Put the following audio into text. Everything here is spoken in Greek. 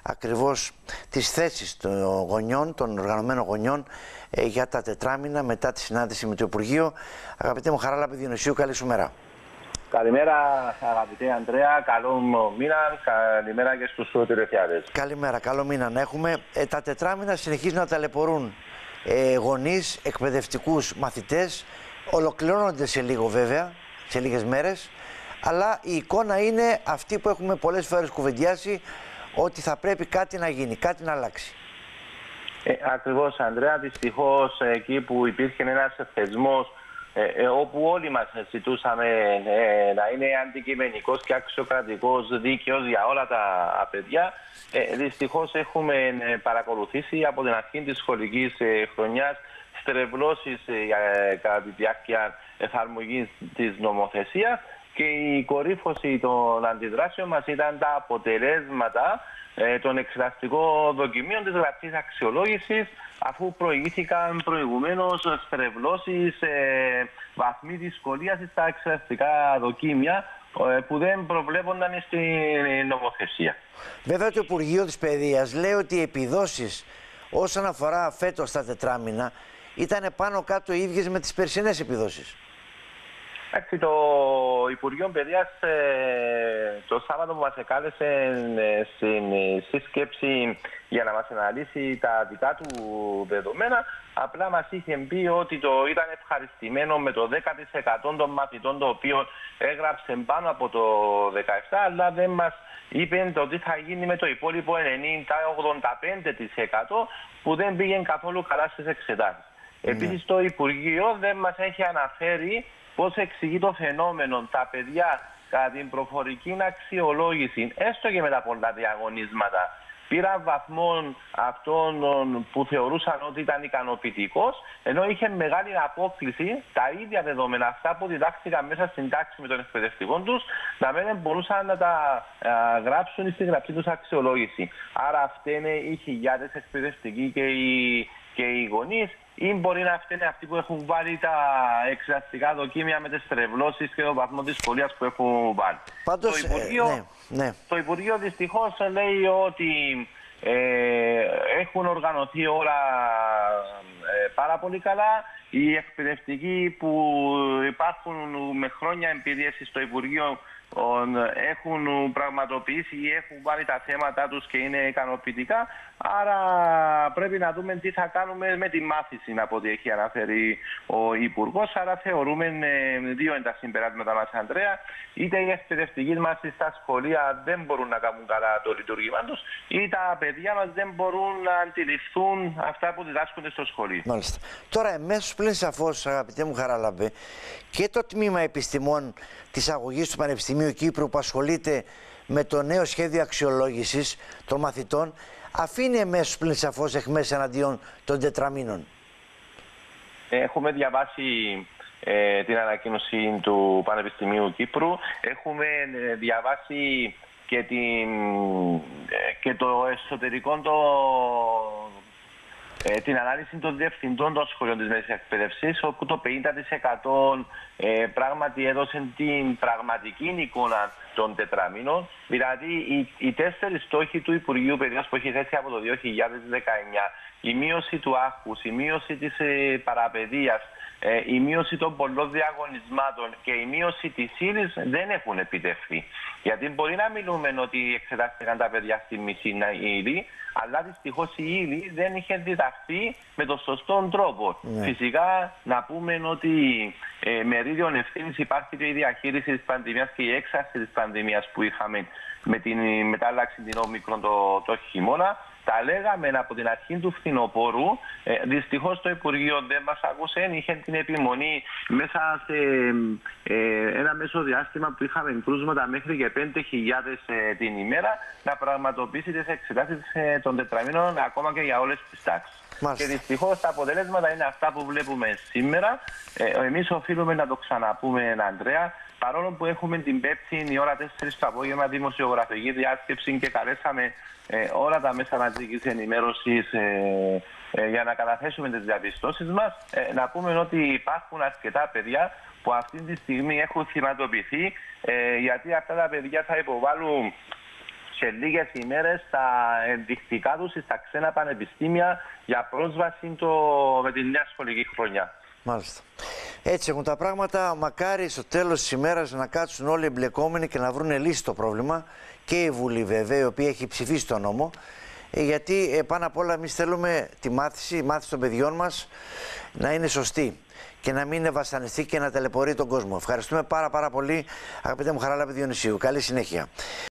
ακριβώς τις θέσεις των γονιών, των οργανωμένων γονιών για τα τετράμινα μετά τη συνάντηση με το Υπουργείο. Αγαπητέ μου Χαράλαμπη Διονυσίου, καλή σου μέρα. Καλημέρα αγαπητέ Ανδρέα, καλό μήνα, καλημέρα και στους τηλεθεατές. Καλημέρα, καλό μήνα να έχουμε. Τα τετράμινα συνεχίζουν να ταλαιπωρούν γονείς, εκπαιδευτικούς, μαθητές. Ολοκληρώνονται σε λίγο βέβαια, σε λίγες μέρες. Αλλά η εικόνα είναι αυτή που έχουμε πολλές φορές κουβεντιάσει, ότι θα πρέπει κάτι να γίνει, κάτι να αλλάξει. Ακριβώς Ανδρέα, δυστυχώς εκεί που υπήρχε ένας θεσμός όπου όλοι μας ζητούσαμε να είναι αντικειμενικός και αξιοκρατικός, δίκαιος για όλα τα παιδιά, δυστυχώς έχουμε παρακολουθήσει από την αρχή της σχολικής χρονιάς στρεβλώσεις κατά τη διάρκεια εφαρμογής της νομοθεσίας και η κορύφωση των αντιδράσεων μας ήταν τα αποτελέσματα των εξεταστικών δοκιμίων της γραπτής αξιολόγησης, αφού προηγήθηκαν προηγουμένως στρεβλώσεις, βαθμοί δυσκολίας στα εξεταστικά δοκίμια που δεν προβλέπονταν στην νομοθεσία. Βέβαια το Υπουργείο της Παιδείας λέει ότι οι επιδόσεις όσον αφορά φέτος τα τετράμινα ήταν πάνω κάτω οι ίδιες με τις περσινές επιδόσεις. Εντάξει, το Υπουργείο Παιδείας το Σάββατο που μας εκάλεσε στην σύσκεψη για να μας αναλύσει τα δικά του δεδομένα, απλά μας είχε πει ότι ήταν ευχαριστημένο με το 10% των μαθητών το οποίο έγραψε πάνω από το 17%, αλλά δεν μας είπε το τι θα γίνει με το υπόλοιπο 90-85% που δεν πήγαινε καθόλου καλά στις εξετάσεις. Επίσης το Υπουργείο δεν μας έχει αναφέρει πώς εξηγεί το φαινόμενο τα παιδιά κατά την προφορική αξιολόγηση, έστω και με τα πολλά διαγωνίσματα, πήραν βαθμών αυτών που θεωρούσαν ότι ήταν ικανοποιητικός, ενώ είχε μεγάλη απόκληση τα ίδια δεδομένα, αυτά που διδάχθηκαν μέσα στην τάξη με τον εκπαιδευτικό τους, να μην μπορούσαν να τα γράψουν στη γραπτή τους αξιολόγηση. Άρα φταίνε οι χιλιάδες εκπαιδευτικοί και οι γονείς, ή μπορεί να φταίνε αυτοί που έχουν βάλει τα εξεταστικά δοκίμια με τις στρεβλώσεις και το βαθμό δυσκολίας που έχουν βάλει. Πάντως, το Υπουργείο δυστυχώς λέει ότι έχουν οργανωθεί όλα πάρα πολύ καλά. Οι εκπαιδευτικοί που υπάρχουν με χρόνια εμπειρίες στο Υπουργείο έχουν πραγματοποιήσει ή έχουν βάλει τα θέματα τους και είναι ικανοποιητικά. Άρα πρέπει να δούμε τι θα κάνουμε με τη μάθηση, από ό,τι έχει αναφέρει ο Υπουργός. Άρα θεωρούμε δύο είναι τα συμπεράσματα μας, Ανδρέα. Είτε οι εκπαιδευτικοί μας στα σχολεία δεν μπορούν να κάνουν καλά το λειτουργήμα τους, ή τα παιδιά μας δεν μπορούν να αντιληφθούν αυτά που διδάσκονται στο σχολείο. Μάλιστα. Τώρα, εμέσως πλην σαφώς, αγαπητέ μου Χαράλαμπε, και το τμήμα επιστημών της αγωγής του Πανεπιστημίου Κύπρου που ασχολείται με το νέο σχέδιο αξιολόγησης των μαθητών αφήνει εμέσως πλην σαφώς εχμές εναντίον των τετραμήνων. Έχουμε διαβάσει την ανακοίνωση του Πανεπιστημίου Κύπρου. Έχουμε διαβάσει και το εσωτερικό την ανάλυση των διευθυντών των σχολείων της μέσης εκπαίδευσης, όπου το 50% πράγματι έδωσε την πραγματική εικόνα των τετραμήνων. Δηλαδή, οι 4 στόχοι του Υπουργείου Παιδείας που έχει θέσει από το 2019, η μείωση του άγχους, η μείωση της παραπαιδείας, η μείωση των πολλών διαγωνισμάτων και η μείωση της ύλης δεν έχουν επιτευχθεί. Γιατί μπορεί να μιλούμε ότι εξετάστηκαν τα παιδιά στη μισή ύλη, αλλά δυστυχώς η ύλη δεν είχε διδαχθεί με τον σωστό τρόπο. Φυσικά να πούμε ότι μερίδιο ευθύνης υπάρχει και η διαχείριση της πανδημίας και η έξαρση της πανδημίας που είχαμε με την μετάλλαξη την όμικρον το χειμώνα. Τα λέγαμε από την αρχή του φθινοπόρου. Δυστυχώς το Υπουργείο δεν μας άκουσε. Είχε την επιμονή μέσα σε ένα μέσο διάστημα που είχαμε κρούσματα μέχρι και 5.000 την ημέρα να πραγματοποιήσει τις εξετάσεις των τετραμήνων ακόμα και για όλες τις τάξεις. Και δυστυχώς τα αποτελέσματα είναι αυτά που βλέπουμε σήμερα. Εμείς οφείλουμε να το ξαναπούμε, Ανδρέα. Παρόλο που έχουμε την Πέμπτη η ώρα 4 το απόγευμα δημοσιογραφική διάσκεψη και καλέσαμε όλα τα μέσα μαζικής ενημέρωσης για να καταθέσουμε τις διαπιστώσεις μας, να πούμε ότι υπάρχουν αρκετά παιδιά που αυτή τη στιγμή έχουν θυματοποιηθεί, γιατί αυτά τα παιδιά θα υποβάλουν σε λίγες ημέρες τα ενδεικτικά τους στα ξένα πανεπιστήμια για πρόσβαση με τη νέα σχολική χρονιά. Μάλιστα. Έτσι έχουν τα πράγματα. Μακάρι στο τέλος της ημέρας να κάτσουν όλοι οι εμπλεκόμενοι και να βρουν λύση στο πρόβλημα. Και η Βουλή, βέβαια, η οποία έχει ψηφίσει τον νόμο. Γιατί πάνω απ' όλα εμείς θέλουμε η μάθηση των παιδιών μας να είναι σωστή και να μην είναι βασανιστή και να ταλαιπωρεί τον κόσμο. Ευχαριστούμε πάρα πολύ, αγαπητέ μου Χαράλαμπη Διονυσίου. Καλή συνέχεια.